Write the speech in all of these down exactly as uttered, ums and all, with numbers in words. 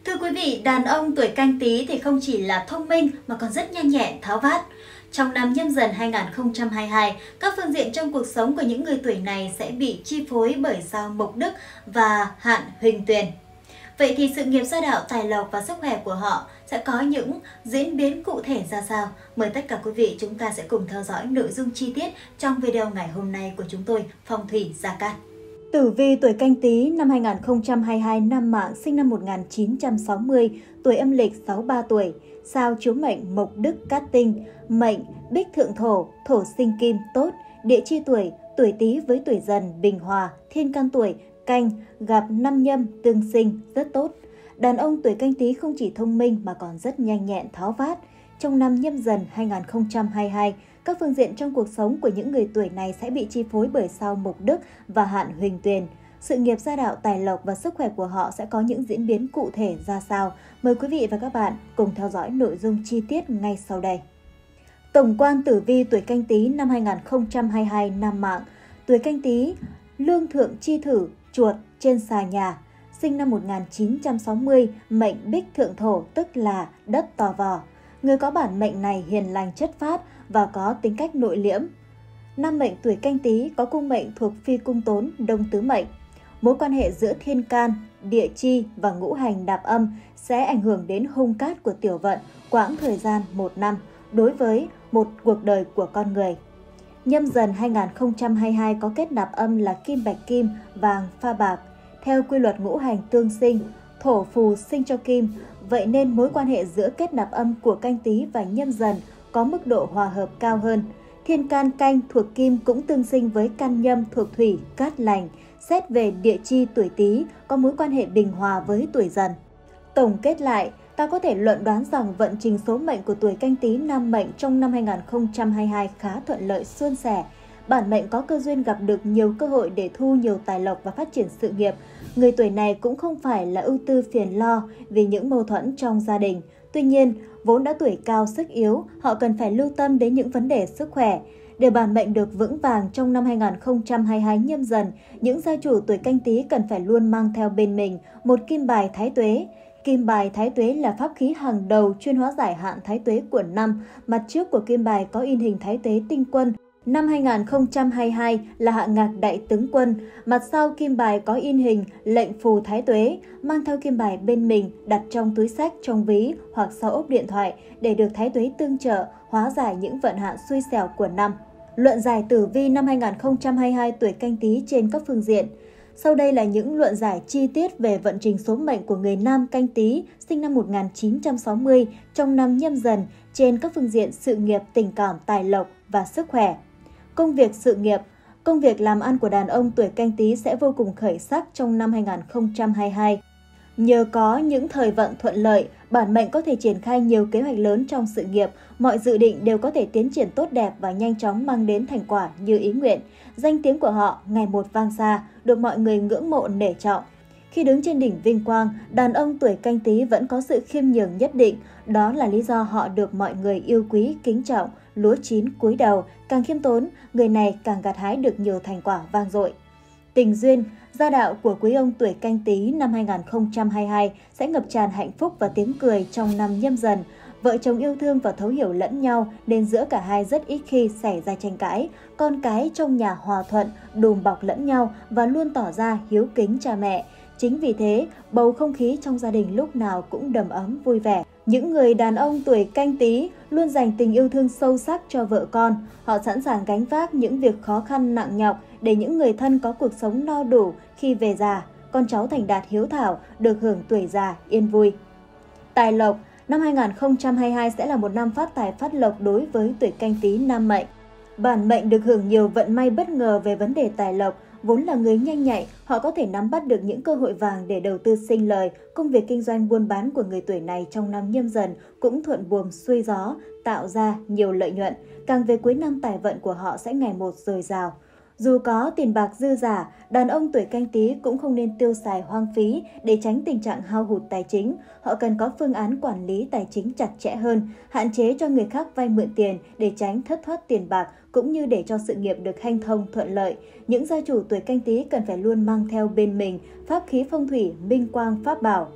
Thưa quý vị, đàn ông tuổi Canh Tý thì không chỉ là thông minh mà còn rất nhanh nhẹn, tháo vát. Trong năm Nhâm Dần hai nghìn không trăm hai mươi hai, các phương diện trong cuộc sống của những người tuổi này sẽ bị chi phối bởi sao Mộc Đức và hạn Huỳnh Tuyền. Vậy thì sự nghiệp gia đạo, tài lộc và sức khỏe của họ sẽ có những diễn biến cụ thể ra sao? Mời tất cả quý vị chúng ta sẽ cùng theo dõi nội dung chi tiết trong video ngày hôm nay của chúng tôi, Phong thủy Gia Cát. Tử vi tuổi Canh Tý năm hai nghìn không trăm hai mươi hai, năm Mạng, sinh năm một nghìn chín trăm sáu mươi, tuổi âm lịch sáu mươi ba tuổi, sao chiếu mệnh Mộc Đức Cát Tinh, mệnh Bích Thượng Thổ, thổ sinh kim tốt, địa chi tuổi, tuổi Tý với tuổi Dần bình hòa, thiên can tuổi Canh, gặp năm Nhâm tương sinh rất tốt. Đàn ông tuổi Canh Tý không chỉ thông minh mà còn rất nhanh nhẹn, tháo vát. Trong năm Nhâm Dần hai nghìn không trăm hai mươi hai, các phương diện trong cuộc sống của những người tuổi này sẽ bị chi phối bởi sao Mộc Đức và hạn Huỳnh Tuyền. Sự nghiệp gia đạo, tài lộc và sức khỏe của họ sẽ có những diễn biến cụ thể ra sao? Mời quý vị và các bạn cùng theo dõi nội dung chi tiết ngay sau đây. Tổng quan tử vi tuổi Canh Tý năm hai nghìn không trăm hai mươi hai, năm Mạng. Tuổi Canh Tý, lương thượng chi thử, chuột trên xà nhà, sinh năm một nghìn chín trăm sáu mươi, mệnh Bích Thượng Thổ tức là đất to vò. Người có bản mệnh này hiền lành chất phác và có tính cách nội liễm. Năm mệnh tuổi Canh Tý có cung mệnh thuộc phi cung tốn, đông tứ mệnh. Mối quan hệ giữa thiên can, địa chi và ngũ hành đạp âm sẽ ảnh hưởng đến hung cát của tiểu vận quãng thời gian một năm đối với một cuộc đời của con người. Nhâm Dần hai nghìn không trăm hai mươi hai có kết nạp âm là kim bạch kim, vàng pha bạc. Theo quy luật ngũ hành tương sinh, thổ phù sinh cho kim, vậy nên mối quan hệ giữa kết nạp âm của Canh Tý và Nhâm Dần có mức độ hòa hợp cao hơn. Thiên can Canh thuộc kim cũng tương sinh với can Nhâm thuộc thủy, cát lành. Xét về địa chi, tuổi Tý có mối quan hệ bình hòa với tuổi Dần. Tổng kết lại, ta có thể luận đoán rằng vận trình số mệnh của tuổi Canh Tý nam mệnh trong năm hai nghìn không trăm hai mươi hai khá thuận lợi, suôn sẻ. Bản mệnh có cơ duyên gặp được nhiều cơ hội để thu nhiều tài lộc và phát triển sự nghiệp. Người tuổi này cũng không phải là ưu tư phiền lo vì những mâu thuẫn trong gia đình. Tuy nhiên, vốn đã tuổi cao sức yếu, họ cần phải lưu tâm đến những vấn đề sức khỏe. Để bản mệnh được vững vàng trong năm hai nghìn không trăm hai mươi hai Nhâm Dần, những gia chủ tuổi Canh Tý cần phải luôn mang theo bên mình một kim bài thái tuế. Kim bài thái tuế là pháp khí hàng đầu chuyên hóa giải hạn thái tuế của năm. Mặt trước của kim bài có in hình thái tuế tinh quân. Năm hai nghìn không trăm hai mươi hai là hạ ngạc đại tướng quân. Mặt sau kim bài có in hình lệnh phù thái tuế. Mang theo kim bài bên mình, đặt trong túi xách, trong ví hoặc sau ốp điện thoại để được thái tuế tương trợ, hóa giải những vận hạn xui xẻo của năm. Luận giải tử vi năm hai nghìn không trăm hai mươi hai tuổi Canh Tý trên các phương diện. Sau đây là những luận giải chi tiết về vận trình số mệnh của người nam Canh Tý sinh năm một nghìn chín trăm sáu mươi trong năm Nhâm Dần trên các phương diện sự nghiệp, tình cảm, tài lộc và sức khỏe. Công việc, sự nghiệp. Công việc làm ăn của đàn ông tuổi Canh Tý sẽ vô cùng khởi sắc trong năm hai nghìn không trăm hai mươi hai. Nhờ có những thời vận thuận lợi, bản mệnh có thể triển khai nhiều kế hoạch lớn trong sự nghiệp, mọi dự định đều có thể tiến triển tốt đẹp và nhanh chóng mang đến thành quả như ý nguyện. Danh tiếng của họ ngày một vang xa, được mọi người ngưỡng mộ nể trọng. Khi đứng trên đỉnh vinh quang, đàn ông tuổi Canh Tý vẫn có sự khiêm nhường nhất định, đó là lý do họ được mọi người yêu quý, kính trọng. Lúa chín cúi đầu, càng khiêm tốn, người này càng gặt hái được nhiều thành quả vang dội. Tình duyên, gia đạo của quý ông tuổi Canh Tý năm hai nghìn không trăm hai mươi hai sẽ ngập tràn hạnh phúc và tiếng cười trong năm Nhâm Dần. Vợ chồng yêu thương và thấu hiểu lẫn nhau nên giữa cả hai rất ít khi xảy ra tranh cãi. Con cái trong nhà hòa thuận, đùm bọc lẫn nhau và luôn tỏ ra hiếu kính cha mẹ. Chính vì thế, bầu không khí trong gia đình lúc nào cũng đầm ấm vui vẻ. Những người đàn ông tuổi Canh Tý luôn dành tình yêu thương sâu sắc cho vợ con. Họ sẵn sàng gánh vác những việc khó khăn nặng nhọc để những người thân có cuộc sống no đủ khi về già. Con cháu thành đạt hiếu thảo, được hưởng tuổi già yên vui. Tài lộc. Năm hai nghìn không trăm hai mươi hai sẽ là một năm phát tài phát lộc đối với tuổi Canh Tý nam mệnh. Bản mệnh được hưởng nhiều vận may bất ngờ về vấn đề tài lộc. Vốn là người nhanh nhạy, họ có thể nắm bắt được những cơ hội vàng để đầu tư sinh lời. Công việc kinh doanh buôn bán của người tuổi này trong năm Nhâm Dần cũng thuận buồm xuôi gió, tạo ra nhiều lợi nhuận. Càng về cuối năm, tài vận của họ sẽ ngày một dồi dào. Dù có tiền bạc dư giả, đàn ông tuổi Canh Tý cũng không nên tiêu xài hoang phí để tránh tình trạng hao hụt tài chính. Họ cần có phương án quản lý tài chính chặt chẽ hơn, hạn chế cho người khác vay mượn tiền để tránh thất thoát tiền bạc, cũng như để cho sự nghiệp được hanh thông thuận lợi. Những gia chủ tuổi Canh Tý cần phải luôn mang theo bên mình pháp khí phong thủy, minh quang pháp bảo.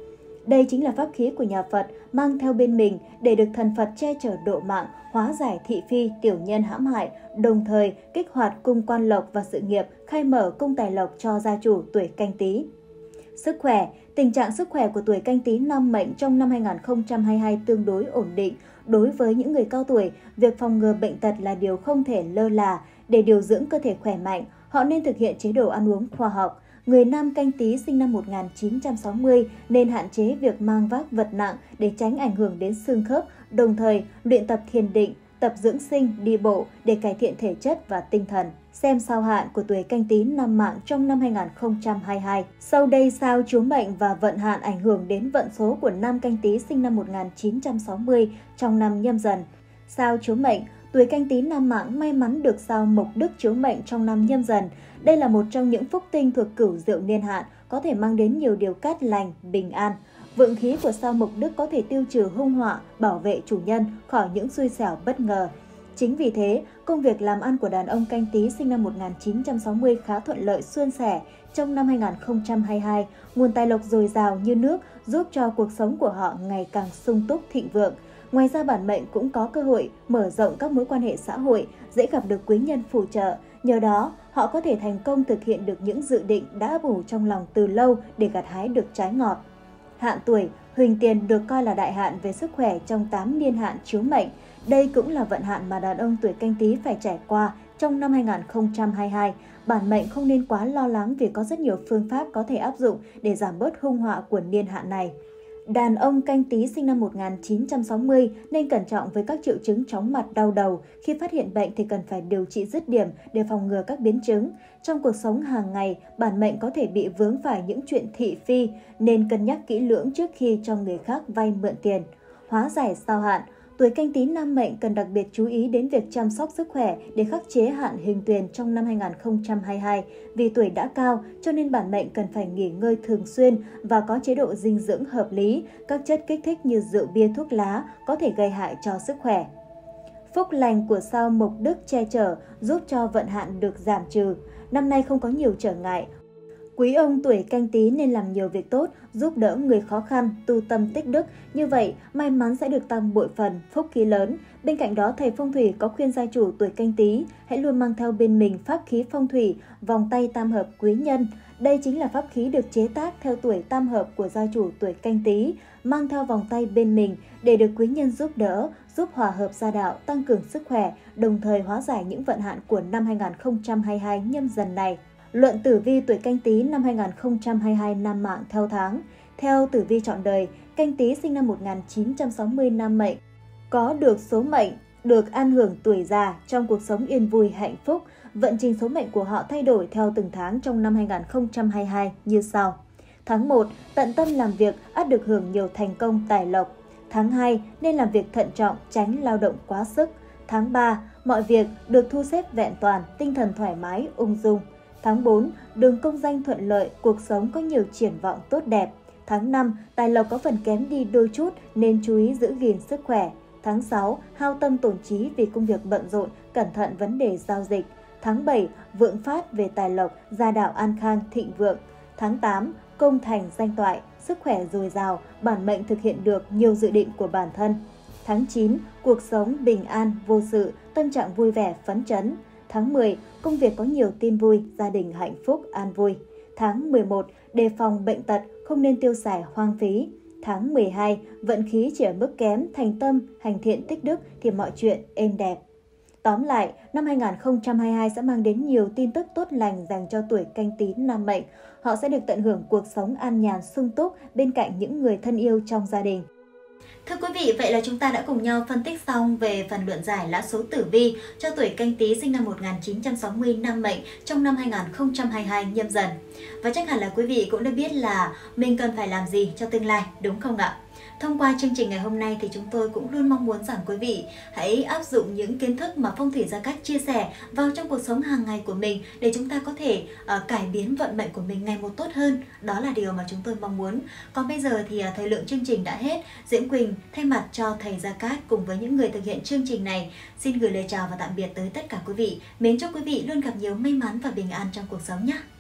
Đây chính là pháp khí của nhà Phật mang theo bên mình để được thần Phật che chở độ mạng, hóa giải thị phi, tiểu nhân hãm hại, đồng thời kích hoạt cung quan lộc và sự nghiệp, khai mở cung tài lộc cho gia chủ tuổi Canh Tý. Sức khỏe. Tình trạng sức khỏe của tuổi Canh Tý nam mệnh trong năm hai nghìn không trăm hai mươi hai tương đối ổn định. Đối với những người cao tuổi, việc phòng ngừa bệnh tật là điều không thể lơ là. Để điều dưỡng cơ thể khỏe mạnh, họ nên thực hiện chế độ ăn uống khoa học. Người nam Canh Tý sinh năm một nghìn chín trăm sáu mươi nên hạn chế việc mang vác vật nặng để tránh ảnh hưởng đến xương khớp, đồng thời luyện tập thiền định, tập dưỡng sinh, đi bộ để cải thiện thể chất và tinh thần. Xem sao hạn của tuổi Canh Tý nam mạng trong năm hai nghìn không trăm hai mươi hai. Sau đây sao chiếu mệnh và vận hạn ảnh hưởng đến vận số của nam Canh Tý sinh năm một nghìn chín trăm sáu mươi trong năm Nhâm Dần. Sao chiếu mệnh, tuổi Canh Tý nam mạng may mắn được sao Mộc Đức chiếu mệnh trong năm Nhâm Dần. Đây là một trong những phúc tinh thuộc Cửu Diệu niên hạn, có thể mang đến nhiều điều cát lành, bình an. Vượng khí của sao Mộc Đức có thể tiêu trừ hung họa, bảo vệ chủ nhân khỏi những xui xẻo bất ngờ. Chính vì thế, công việc làm ăn của đàn ông Canh Tý sinh năm một nghìn chín trăm sáu mươi khá thuận lợi suôn sẻ. Trong năm hai nghìn không trăm hai mươi hai, nguồn tài lộc dồi dào như nước giúp cho cuộc sống của họ ngày càng sung túc thịnh vượng. Ngoài ra bản mệnh cũng có cơ hội mở rộng các mối quan hệ xã hội, dễ gặp được quý nhân phù trợ. Nhờ đó, họ có thể thành công thực hiện được những dự định đã ủ trong lòng từ lâu để gặt hái được trái ngọt. Hạn tuổi, Huỳnh Tiền được coi là đại hạn về sức khỏe trong tám niên hạn chiếu mệnh. Đây cũng là vận hạn mà đàn ông tuổi Canh Tý phải trải qua trong năm hai nghìn không trăm hai mươi hai. Bản mệnh không nên quá lo lắng vì có rất nhiều phương pháp có thể áp dụng để giảm bớt hung họa của niên hạn này. Đàn ông Canh Tý sinh năm một nghìn chín trăm sáu mươi nên cẩn trọng với các triệu chứng chóng mặt, đau đầu. Khi phát hiện bệnh thì cần phải điều trị dứt điểm để phòng ngừa các biến chứng. Trong cuộc sống hàng ngày, bản mệnh có thể bị vướng phải những chuyện thị phi nên cân nhắc kỹ lưỡng trước khi cho người khác vay mượn tiền. Hóa giải sao hạn. Tuổi Canh Tý nam mệnh cần đặc biệt chú ý đến việc chăm sóc sức khỏe để khắc chế hạn hình tuyền trong năm hai nghìn không trăm hai mươi hai. Vì tuổi đã cao cho nên bản mệnh cần phải nghỉ ngơi thường xuyên và có chế độ dinh dưỡng hợp lý. Các chất kích thích như rượu bia, thuốc lá có thể gây hại cho sức khỏe. Phúc lành của sao Mộc Đức che chở giúp cho vận hạn được giảm trừ. Năm nay không có nhiều trở ngại. Quý ông tuổi Canh Tý nên làm nhiều việc tốt, giúp đỡ người khó khăn, tu tâm tích đức. Như vậy, may mắn sẽ được tăng bội phần, phúc khí lớn. Bên cạnh đó, thầy phong thủy có khuyên gia chủ tuổi Canh Tý hãy luôn mang theo bên mình pháp khí phong thủy, vòng tay tam hợp quý nhân. Đây chính là pháp khí được chế tác theo tuổi tam hợp của gia chủ tuổi Canh Tý. Mang theo vòng tay bên mình để được quý nhân giúp đỡ, giúp hòa hợp gia đạo, tăng cường sức khỏe, đồng thời hóa giải những vận hạn của năm hai nghìn không trăm hai mươi hai Nhâm Dần này. Luận tử vi tuổi Canh Tý năm hai nghìn không trăm hai mươi hai nam mạng theo tháng. Theo tử vi trọn đời, Canh Tý sinh năm một nghìn chín trăm sáu mươi nam mệnh có được số mệnh được an hưởng tuổi già trong cuộc sống yên vui hạnh phúc. Vận trình số mệnh của họ thay đổi theo từng tháng trong năm hai nghìn không trăm hai mươi hai như sau. Tháng một, tận tâm làm việc, ắt được hưởng nhiều thành công tài lộc. Tháng hai, nên làm việc thận trọng, tránh lao động quá sức. Tháng ba, mọi việc được thu xếp vẹn toàn, tinh thần thoải mái, ung dung. Tháng bốn, đường công danh thuận lợi, cuộc sống có nhiều triển vọng tốt đẹp. Tháng năm, tài lộc có phần kém đi đôi chút nên chú ý giữ gìn sức khỏe. Tháng sáu, hao tâm tổn trí vì công việc bận rộn, cẩn thận vấn đề giao dịch. Tháng bảy, vượng phát về tài lộc, gia đạo an khang thịnh vượng. Tháng tám, công thành danh toại, sức khỏe dồi dào, bản mệnh thực hiện được nhiều dự định của bản thân. Tháng chín, cuộc sống bình an, vô sự, tâm trạng vui vẻ, phấn chấn. Tháng mười, công việc có nhiều tin vui, gia đình hạnh phúc, an vui. Tháng mười một, đề phòng bệnh tật, không nên tiêu xài hoang phí. Tháng mười hai, vận khí chỉ ở mức kém, thành tâm, hành thiện tích đức thì mọi chuyện êm đẹp. Tóm lại, năm hai nghìn không trăm hai mươi hai sẽ mang đến nhiều tin tức tốt lành dành cho tuổi Canh Tý nam mệnh. Họ sẽ được tận hưởng cuộc sống an nhàn sung túc bên cạnh những người thân yêu trong gia đình. Thưa quý vị, vậy là chúng ta đã cùng nhau phân tích xong về phần luận giải lá số tử vi cho tuổi Canh Tý sinh năm một nghìn chín trăm sáu mươi nam mệnh trong năm hai nghìn không trăm hai mươi hai Nhâm Dần. Và chắc hẳn là quý vị cũng đã biết là mình cần phải làm gì cho tương lai, đúng không ạ? Thông qua chương trình ngày hôm nay thì chúng tôi cũng luôn mong muốn rằng quý vị hãy áp dụng những kiến thức mà phong thủy gia cách chia sẻ vào trong cuộc sống hàng ngày của mình để chúng ta có thể uh, cải biến vận mệnh của mình ngày một tốt hơn. Đó là điều mà chúng tôi mong muốn. Còn bây giờ thì uh, thời lượng chương trình đã hết. Diễm Quỳnh thay mặt cho thầy Gia Cát cùng với những người thực hiện chương trình này xin gửi lời chào và tạm biệt tới tất cả quý vị. Mến chúc quý vị luôn gặp nhiều may mắn và bình an trong cuộc sống nhé.